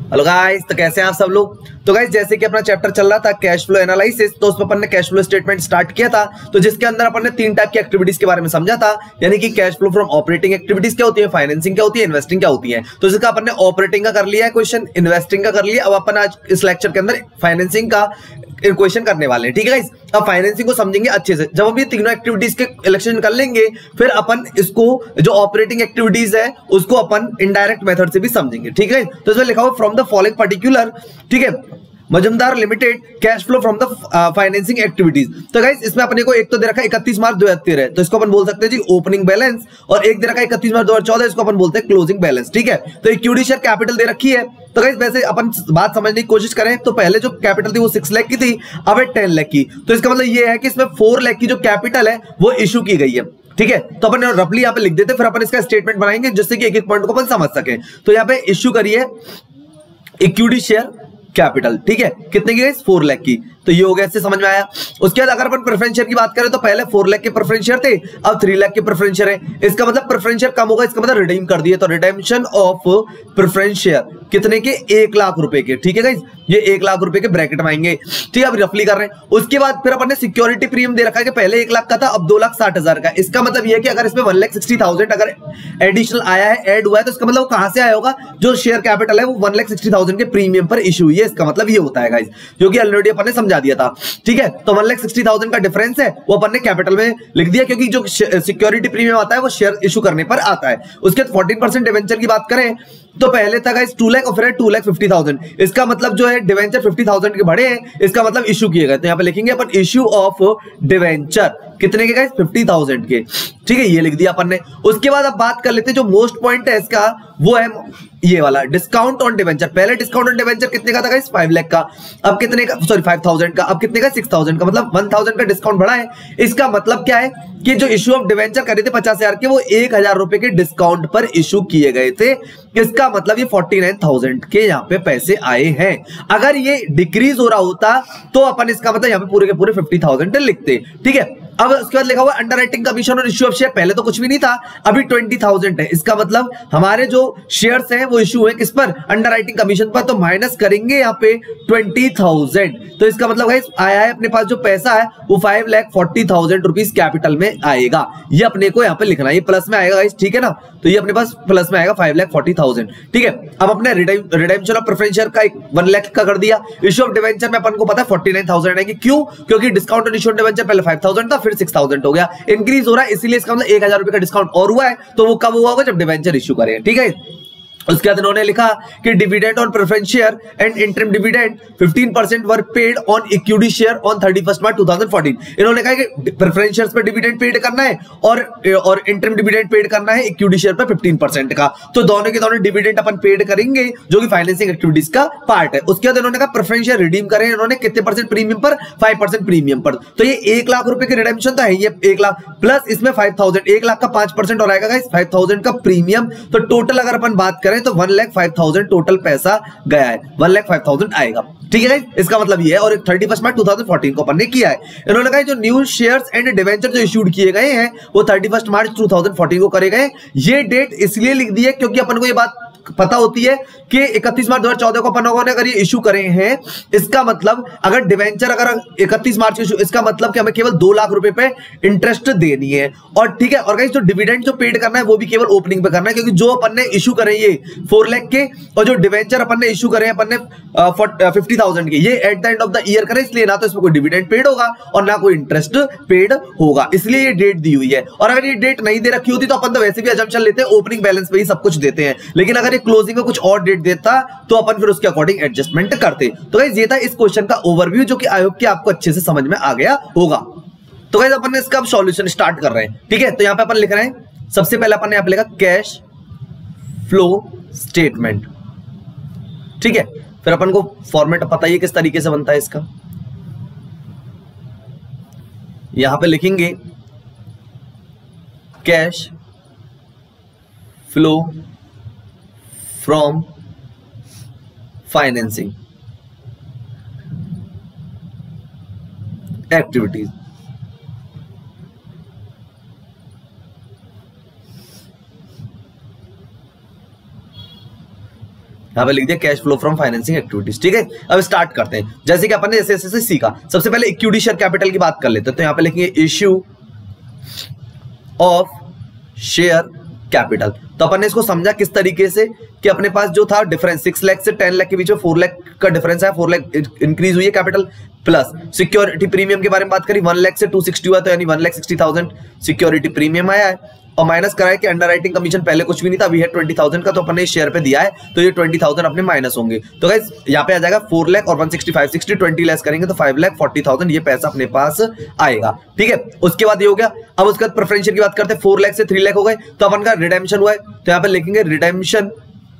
Hello guys, तो कैसे हैं आप सब लोग। तो गाइस जैसे कि अपना चैप्टर चल रहा था कैश फ्लो एनालिसिस, तो उसमें अपन ने कैश फ्लो स्टेटमेंट स्टार्ट किया था। तो जिसके अंदर अपन ने 3 टाइप की एक्टिविटीज के बारे में समझा था, यानी कि cash flow from operating activities क्या होती है, फाइनेंसिंग क्या होती है, इन्वेस्टिंग क्या होती है। तो इसका अपन ने ऑपरेटिंग का कर लिया है क्वेश्चन, इन्वेस्टिंग का कर लिया। अब अपन आज इस लेक्चर के अंदर फाइनेंसिंग का क्वेश्चन करने वाले हैं। ठीक है गाइस, अब फाइनेंसिंग को समझेंगे अच्छे से। जब हम ये तीनों एक्टिविटीज के इलेक्शन कर लेंगे, फिर अपन इसको जो ऑपरेटिंग एक्टिविटीज है उसको अपन इनडायरेक्ट मेथड से भी समझेंगे। ठीक है, तो इसमें लिखा हुआ फ्रॉम द फॉलोइंग पर्टिकुलर, ठीक है, Majumdar limited cash flow from the financing activities. तो गाइस इसमें अपने को एक तो दे रखा है 31 मार्च 2013 है, तो इसको अपन बोल सकते हैं जी ओपनिंग बैलेंस, और एक दे रखा है 31 मार्च 2014, इसको अपन बोलते हैं क्लोजिंग बैलेंस। ठीक है, तो इक्विटी शेयर कैपिटल दे रखी है। तो गाइस वैसे अपन बात समझने की कोशिश करें तो पहले जो कैपिटल थी वो 6 लाख की थी, अब है 10 लाख की। तो इसका मतलब ये है कि इसमें 4 लाख की जो कैपिटल है वो इशू की गई है। ठीक है, तो अपन रफली यहाँ पे लिख देते, फिर अपन इसका स्टेटमेंट बनाएंगे जिससे कि एक एक पॉइंट को अपन समझ सके। तो यहाँ पे इशू करिए इक्विटी शेयर कैपिटल, ठीक है, कितने की, 4 लाख की। तो ये हो गया, इससे समझ में आया। उसके बाद अगर अपन प्रेफरेंस शेयर की बात करें तो पहले 4 लाख के प्रेफरेंस शेयर थे, अब 3 लाख के प्रेफरेंस शेयर है। इसका मतलब प्रेफरेंस शेयर कम होगा, इसका मतलब रिडीम कर दिए। तो रिडेम्पशन ऑफ प्रेफरेंस शेयर कितने के, 1 लाख रुपए के। ठीक है गाइस, ये 1 लाख रुपए के ब्रैकेट में आएंगे। ठीक है, अब रफली कर रहे हैं। उसके बाद फिर अपन ने सिक्योरिटी प्रीमियम दे रखा है कि पहले 1 लाख का था, अब 2,60,000 का। इसका मतलब ये है कि अगर इसमें 1,60,000 अगर एडिशनल आया है, ऐड हुआ है, तो इसका मतलब वो कहां से आया होगा, जो शेयर कैपिटल है वो 1,60,000 के प्रीमियम पर इशू हुई है। इसका मतलब ये होता है गाइस, जो कि ऑलरेडी अपन ने समझा दिया था। ठीक है, तो 1,60,000 का डिफरेंस है वो अपन ने कैपिटल में लिख दिया, क्योंकि जो सिक्योरिटी प्रीमियम आता है वो शेयर इशू करने पर आता है। उसके 14% डिवेंचर की बात करें तो पहले था गाइस 2 लाख और फिर 2,50,000। इसका मतलब जो है डिवेंचर 50,000 के बढ़े हैं, इसका मतलब इशू किए गए। तो यहाँ पे लिखेंगे अपन इशू ऑफ डिवेंचर कितने के गाइस, 50,000 के। ठीक है, ये लिख दिया अपन ने। उसके बाद अब बात कर लेते हैं जो मोस्ट पॉइंट है इसका, वो है ये वाला डिस्काउंट ऑन डिवेंचर। पहले डिस्काउंट ऑन डिवेंचर कितने का था गाइस, 5 लाख का, अब कितने का, सॉरी 5,000 का, अब कितने का, 6,000 का, मतलब 1,000 का डिस्काउंट बढ़ा है। इसका मतलब क्या है कि जो इशू ऑफ डिवेंचर करे थे 50,000 के, वो 1,000 रुपए के डिस्काउंट पर इशू किए गए थे। इसका मतलब ये 49,000 के यहाँ पे पैसे आए हैं। अगर ये डिक्रीज हो रहा होता तो अपन इसका मतलब यहाँ पे पूरे के पूरे 50,000 लिखते। ठीक है, अब उसके बाद लिखा हुआ अंडरराइटिंग कमीशन और इश्यू ऑफ शेयर। पहले तो कुछ भी नहीं था, अभी 20,000 है। इसका मतलब हमारे जो शेयर्स हैं वो इशू है किस पर, अंडरराइटिंग कमीशन पर। तो माइनस करेंगे यहाँ पे 20,000। तो इसका मतलब गाइस आया है अपने पास जो पैसा है वो 5,40,000 रुपीज कैपिटल में आएगा। ये अपने को यहाँ पे लिखना है, ये प्लस में आएगा गाइस। ठीक है ना, तो ये अपने पास प्लस में आएगा 5,40,000। ठीक है, अब अपने रिडेम्पशन ऑफ प्रेफरेंस शेयर का 1 लाख का कर दिया। इशू ऑफ डिवेंचर में अपन को पता है 49,000 आएंगे। क्यों, क्योंकि discount on issue of debenture पहले 5,000 था, फिर 6,000 हो गया, इंक्रीज हो रहा है, इसीलिए इसका मतलब 1,000 रुपए का डिस्काउंट और हुआ है। तो वो कब हुआ होगा, जब डिवेंचर इशू करेंगे। ठीक है, उसके बाद इन्होंने लिखा कि dividend on preference share and interim dividend 15% were paid on equity share on 31 March 2014। इन्होंने कहा कि प्रेफरेंस शेयर्स पे डिविडेंड पेड करना है और इंटरिम डिविडेंड पेड करना है इक्विटी शेयर पे 15% का। तो दोनों के दोनों डिविडेंड अपन पेड करेंगे, जो कि फाइनेंसिंग एक्टिविटीज का पार्ट है। उसके बाद इन्होंने कहा प्रेफरेंस शेयर रिडीम करें, इन्होंने कितने परसेंट प्रीमियम पर, 5% प्रीमियम पर। तो ये 1 लाख रुपए की रिडेम्पशन तो है, ये 1 लाख प्लस इसमें 5,000, 1 लाख का 5% और आएगा गाइस 5,000 का प्रीमियम। तो टोटल अगर अपन बात करें तो 1,05,000 टोटल पैसा गया है, 1,05,000 आएगा। ठीक है गाइस, इसका मतलब ये है। और 31 मार्च 2014 को अपन ने किया है। इन्होंने कहा जो न्यू शेयर्स एंड डिवेंचर जो इश्यूड किए गए हैं वो 31 मार्च 2014 को करे गए। ये डेट इसलिए लिख दी है क्योंकि अपन को ये बात पता होती है कि 31 मार्च 2014 को अपन लोगों ने अगर ये इशू करे हैं, इसका मतलब अगर डिवेंचर अगर 31 मार्च को इशू, इसका मतलब कि हमें केवल 2 लाख रुपए पे इंटरेस्ट देनी है। और ठीक है, और गाइस जो डिविडेंड जो पेड करना है वो भी केवल ओपनिंग पे करना है, क्योंकि जो अपन ने इशू करे ये 4 लाख के, और जो डिवेंचर अपन ने इशू करे अपन ने 50,000 के, ये at the end of the year करे, इसलिए ना तो इसमें कोई डिविडेंड पेड होगा और ना कोई इंटरेस्ट पेड होगा, इसलिए ये डेट दी हुई है। और अगर ये डेट नहीं दे रखी होती तो अपन तो वैसे भी अजम्पशन लेते हैं, ओपनिंग बैलेंस पे ही सब कुछ देते हैं। लेकिन अगर क्लोजिंग में कुछ और डेट देता तो अपन फिर उसके अकॉर्डिंग एडजस्टमेंट करते। तो गाइस ये था इस क्वेश्चन का ओवरव्यू, जो कि आई होप कि आपको अच्छे से समझ में आ गया होगा। तो गाइस अपन इसका अब सॉल्यूशन स्टार्ट कर रहे हैं। ठीक है, तो यहां पे अपन लिख रहे हैं, सबसे पहले अपन ने यहां पे लिखा कैश फ्लो स्टेटमेंट। ठीक है, फिर अपन को फॉर्मेट पता ही है किस तरीके से बनता है इसका। यहां पे लिखेंगे cash flow from financing activities. यहाँ पे लिख दिया cash flow from financing activities. ठीक है, अब स्टार्ट करते हैं। जैसे कि अपन ने ऐसे सीखा, सबसे पहले इक्विटी शेयर कैपिटल की बात कर लेते हैं। तो यहाँ पे लिखेंगे इश्यू ऑफ शेयर कैपिटल। तो अपन ने इसको समझा किस तरीके से कि अपने पास जो था डिफरेंस 6 लाख से 10 लाख के बीच में 4 लाख का डिफरेंस है, 4 लाख इंक्रीज हुई है कैपिटल, प्लस सिक्योरिटी प्रीमियम के बारे में बात करी, 1 लाख से 260 हुआ, तो यानी 1,60,000 सिक्योरिटी प्रीमियम आया है। और माइनस कराया कि अंडरराइटिंग कमीशन पहले कुछ भी नहीं था, अभी है 20,000 का, तो अपन ने शेयर पे दिया है, तो ये 20,000 अपने माइनस होंगे। तो गाइस यहाँ पे आ जाएगा 4 लाख और 165, 60 20 लेस करेंगे तो 5,40,000 ये पैसा अपने पास आएगा। ठीक है, उसके बाद ये हो गया। अब उसके बाद प्रेफरेंशियल की बात करते हैं, 4 लाख से 3 लाख हो गए, तो अपन का रिडेम्पशन हुआ है, तो यहाँ पे लिखेंगे रिडेम्पशन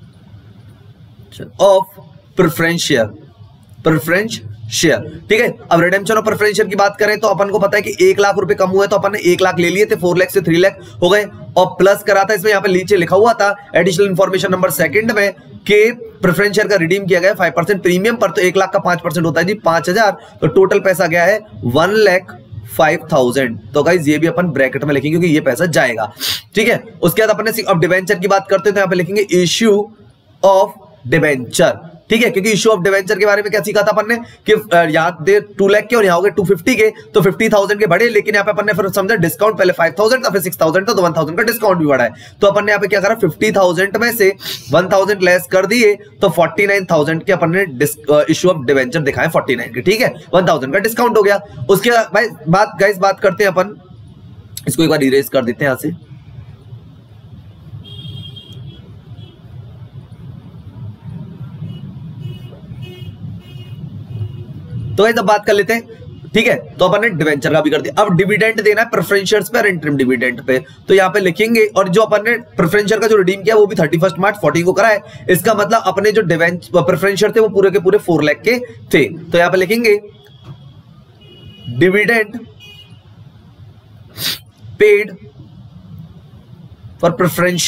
ऑफ प्रेफरेंस शेयर। ठीक है, अब रिडेम्पशन ऑफ प्रेफरेंस शेयर की बात करें तो अपन को पता है कि 1 लाख रुपए कम हुए, तो अपन ने 1 लाख ले लिए थे, 4 लाख से 3 लाख हो गए, और प्लस करा था इसमें, यहाँ पे नीचे लिखा हुआ था एडिशनल इंफॉर्मेशन नंबर 2 में कि प्रेफरेंस शेयर का रिडीम किया गया 5% प्रीमियम पर, तो 1 लाख का 5% होता है जी 5,000, तो टोटल पैसा गया है 1,05,000। तो गाइस ये भी अपन ब्रैकेट में लिखेंगे क्योंकि ये पैसा जाएगा। ठीक है, उसके बाद अपन ने अब डिवेंचर की बात करते हैं, तो यहाँ पे लिखेंगे इश्यू ऑफ डिवेंचर। ठीक है, क्योंकि इश्यू ऑफ डिवेंचर के बारे में क्या सीखा था अपन ने कि यहाँ दे 2 लाख के और यहाँ हो गए 250 के, तो 50,000 के बढ़े, लेकिन यहाँ पे अपन ने फिर समझा डिस्काउंट पहले 5,000 था, फिर 6,000 था, तो 1,000 का डिस्काउंट भी बढ़ा है। तो अपन ने यहाँ पे क्या करा, 50,000 में से 1,000 लेस कर दिए, तो 49,000 के अपन ने इश्यू ऑफ डिवेंचर दिखाए 49 के। ठीक है, 1,000 का डिस्काउंट हो गया। उसके बाद गाइस बात करते हैं अपन, इसको एक बार इरेज कर देते हैं यहाँ से। तो अब बात कर लेते हैं। ठीक है, तो अपन ने डिवेंचर का भी कर दिया। अब डिविडेंड देना है प्रेफरेंस शेयर्स पे और इंटरिम डिविडेंड पे, तो यहाँ पे लिखेंगे, और जो अपन ने प्रेफरेंस शेयर का जो रिडीम किया वो भी 31 मार्च 14 को करा है। इसका मतलब अपने जो प्रेफरेंस शेयर थे वो पूरे के पूरे 4 लाख के थे। तो यहाँ पे लिखेंगे dividend paid for preference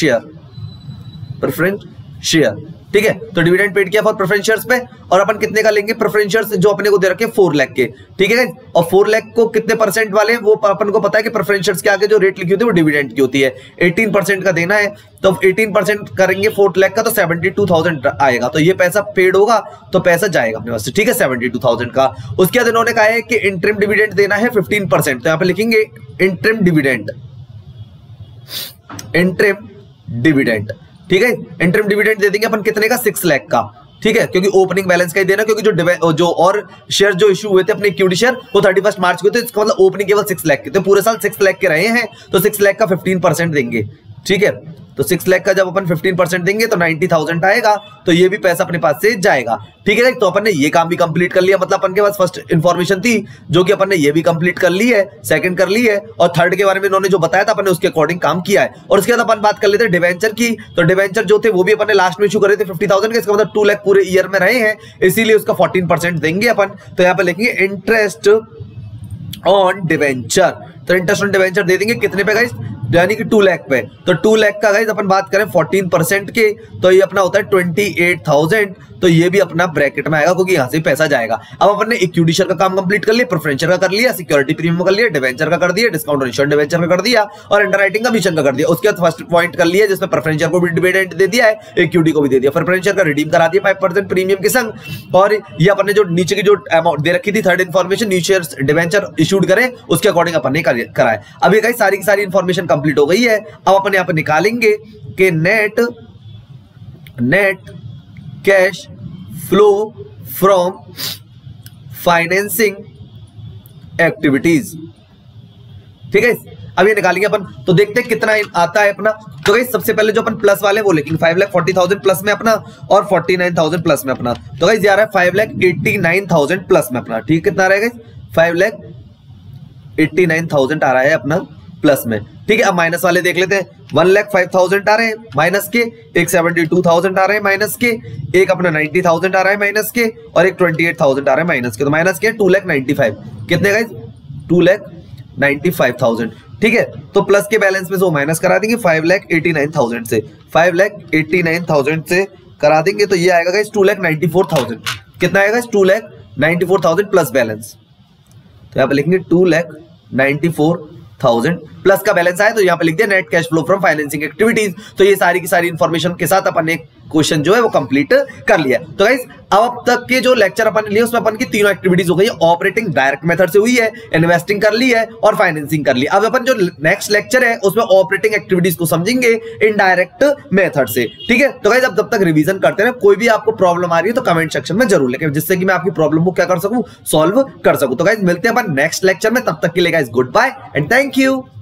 share. ठीक है, तो डिविडेंड पेड किया फॉर प्रेफरेंस शेयर्स पे, और अपन कितने का लेंगे प्रेफरेंस शेयर्स जो अपने को दे रखे 4 लाख के। ठीक है, और 4 लाख को कितने परसेंट वाले, वो अपन को पता है कि प्रेफरेंस शेयर्स के आगे जो रेट लिखी होती है वो डिविडेंड की होती है, 18% का देना है, तो 18% करेंगे 4 लाख का, तो 72,000 आएगा, तो ये पैसा पेड होगा, तो पैसा जाएगा अपने पास। ठीक है, 72,000 का। उसके बाद इन्होंने कहा है कि इंटरिम डिविडेंड देना है 15%, तो यहाँ पे लिखेंगे इंटरिम डिविडेंड। ठीक है, इंटरिम डिविडेंड दे देंगे अपन कितने का, 6 लाख का। ठीक है, क्योंकि ओपनिंग बैलेंस का ही देना, क्योंकि जो और शेयर जो इशू हुए थे अपने इक्विटी शेयर वो 31 मार्च को थे, इसका मतलब ओपनिंग केवल 6 लाख के, तो पूरे साल 6 लाख के रहे हैं, तो 6 लाख का 15% देंगे। ठीक है, तो 6 लाख का जब अपन 15% देंगे तो 90,000 आएगा, तो ये भी पैसा अपने पास से जाएगा। ठीक है, तो अपन ने ये काम भी कंप्लीट कर लिया, मतलब अपन के पास फर्स्ट इन्फॉर्मेशन थी जो कि अपन ने ये भी कंप्लीट कर ली है, सेकंड कर ली है, और थर्ड के बारे में इन्होंने जो बताया था अपन ने उसके अकॉर्डिंग काम किया है। और उसके बाद अपन बात कर लेते हैं डिवेंचर की। तो डिवेंचर जो थे वो भी अपन ने लास्ट में इशू करे थे 50,000 के, इसका मतलब 2 लाख पूरे ईयर में रहे हैं, इसीलिए उसका 14% देंगे अपन। तो यहाँ पे लिखेंगे इंटरेस्ट ऑन डिवेंचर, तो इंटरेस्ट ऑन डिवेंचर दे देंगे कितने पे गाइस, यानी कि 2 लाख पे। तो 2 लाख का गाइस अपन बात करें 14% के, तो ये अपना होता है 28,000, तो ये भी अपना ब्रैकेट में आएगा क्योंकि यहाँ से पैसा जाएगा। अब अपन ने इक्विटी शेयर का काम कंप्लीट कर लिया, प्रेफरेंस का कर लिया, सिक्योरिटी प्रीमियम कर लिया, डिवेंचर का कर दिया, डिस्काउंट इश्यूड डिवेंचर का कर दिया, और अंडरराइटिंग कमीशन का कर दिया। उसके बाद फर्स्ट पॉइंट कर लिया जिसमें प्रेफरेंस शेयर को भी डिविडेंड दे दिया है, इक्विटी को भी दे दिया, प्रेफरेंस शेयर का रिडीम करा दिया 5% प्रीमियम के संग, और ये अपन ने जो नीचे की जो अमाउंट दे रखी थी third information, new share debenture issued करे उसके अकॉर्डिंग अपन ने कराया। अभी गाइस सारी की सारी इन्फॉर्मेशन कंप्लीट हो गई है। अब अपन यहाँ पर निकालेंगे कि net cash flow from financing activities. ठीक है, अब ये निकालेंगे अपन, तो देखते हैं कितना आता है अपना। तो गाइस सबसे पहले जो अपन प्लस वाले वो लेकिन 5,40,000 प्लस में अपना, और 49,000 प्लस में अपना। तो गाइस आ रहा है 5,89,000 प्लस में अपना। ठीक, कितना रहेगा 5,89,000 आ रहा है अपना प्लस में। ठीक है, अब माइनस वाले देख लेते हैं। 1,05,000 आ रहे हैं माइनस के, एक 72,000 आ रहे हैं माइनस के, एक अपना 90,000 आ रहा है माइनस के, और एक 28,000 आ रहा है माइनस के। तो माइनस के 2,95,000 कितने गाइस, 2,95,000। ठीक है, तो प्लस के बैलेंस में से वो माइनस करा देंगे 5,89,000 से, 5,89,000 से करा देंगे तो ये आएगा गाइस 2,94,000। कितना आएगा, 2,94,000 प्लस बैलेंस। तो यहाँ पे लिखेंगे 2,94,000 प्लस का बैलेंस आया, तो यहाँ पे लिख दिया net cash flow from financing activities. तो ये सारी की सारी इन्फॉर्मेशन के साथ अपन एक क्वेश्चन जो है वो कंप्लीट कर लिया। तो गाइस अब तक के जो लेक्चर अपन लिए उसमें अपन की तीनों एक्टिविटीज हो गई है। ऑपरेटिंग डायरेक्ट मेथड से हुई है, इन्वेस्टिंग कर ली है और फाइनेंसिंग कर ली। अब अपन जो नेक्स्ट लेक्चर है उसमें ऑपरेटिंग एक्टिविटीज को समझेंगे इनडायरेक्ट मेथड से, ठीक है। तो गाइस अब जब तक रिवीजन करते रहे, कोई भी आपको प्रॉब्लम आ रही है तो कमेंट सेक्शन में जरूर लिखें, जिससे कि मैं आपकी प्रॉब्लम को क्या कर सकूं, सॉल्व कर सकूं। तो गाइस मिलते हैं अपन नेक्स्ट लेक्चर में, तब तक के लिए guys goodbye and thank you.